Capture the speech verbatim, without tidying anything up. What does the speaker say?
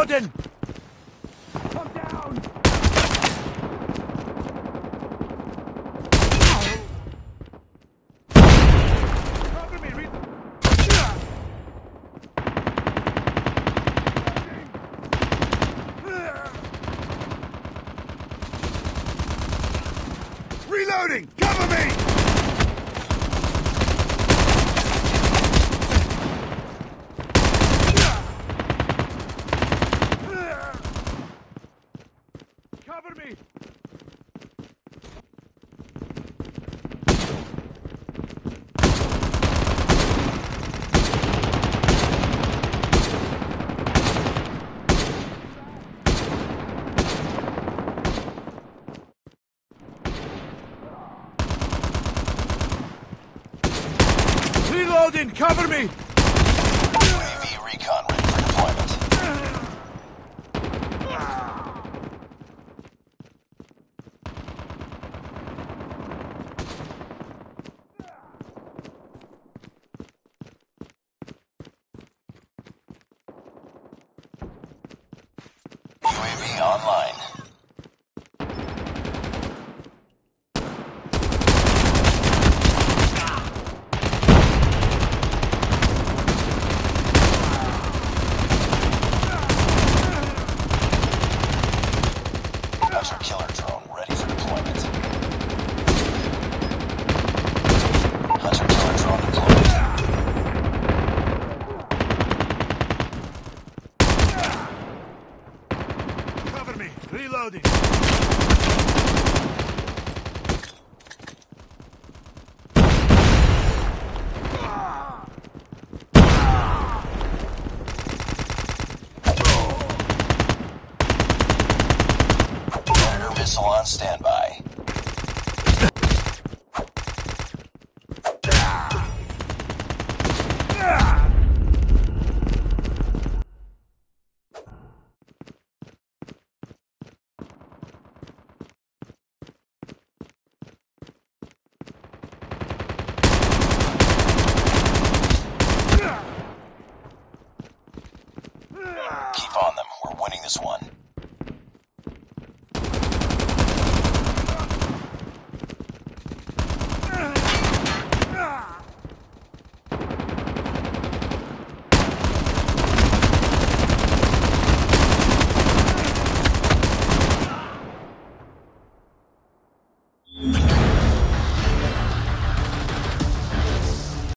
Reloading! Come down! Cover me! Re Reloading! Cover me! Cover me! Reloading! Cover me! U A V recon ready for deployment. U A V online. Hunter killer drone ready for deployment. Hunter killer drone deployed. Cover me! Reloading! Predator missile on standby.